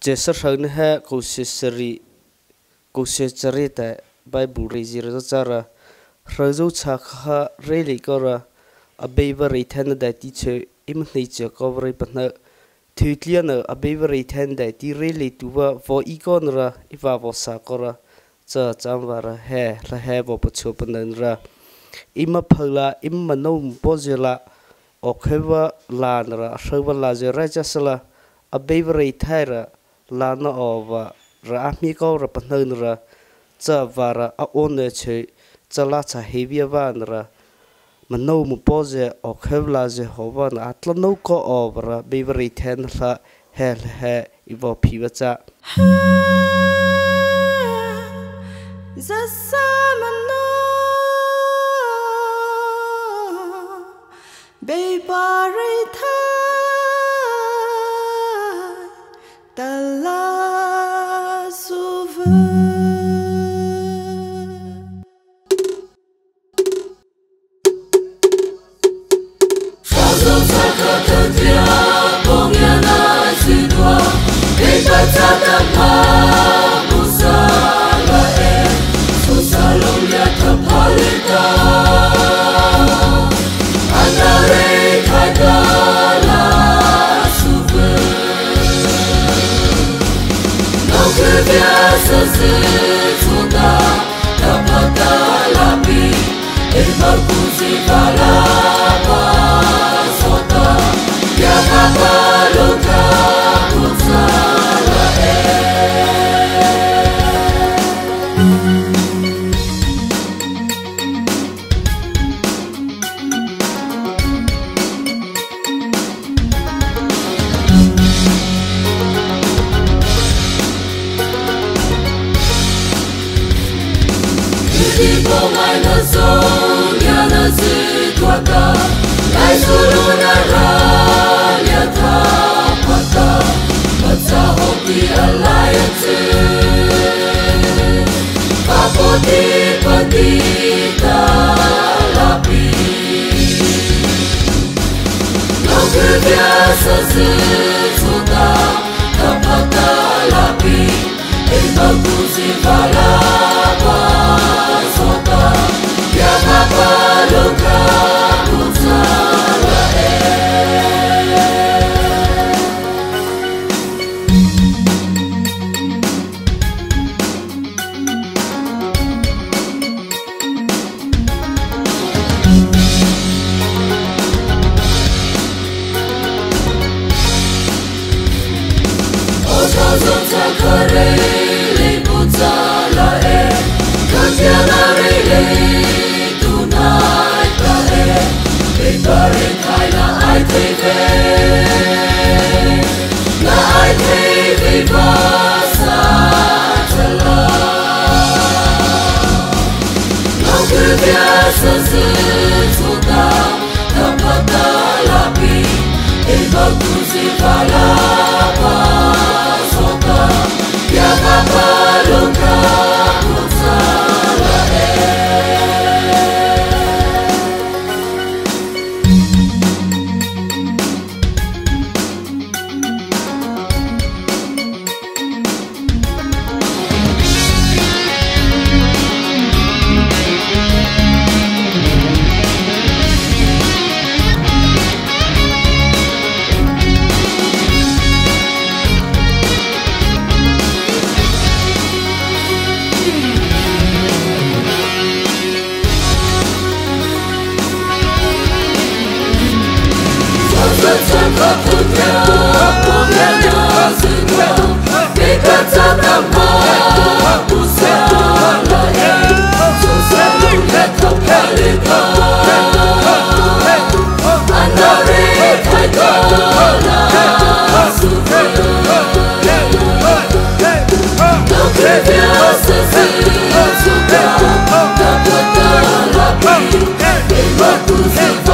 Jesa rhaun ha kusesari ta Bible rezir zara rhazo chakha reli kora abeiva reithan da ti che imnei che cover patna thutliana abeiva reithan da ti reli tuwa vo ikonra iwa vo sakora cha chamwara he la he bo pachopanra ima phala imma no pozela okheva lanra shava lazera jasala abeiva reithaira lana ova ra mi ko ra panra cha vara a one che chala cha hevia vanra mano mu pose o khevla je hovan atla no ko over beveri ten la hel he ivo piwa cha zasamano beveri Hey,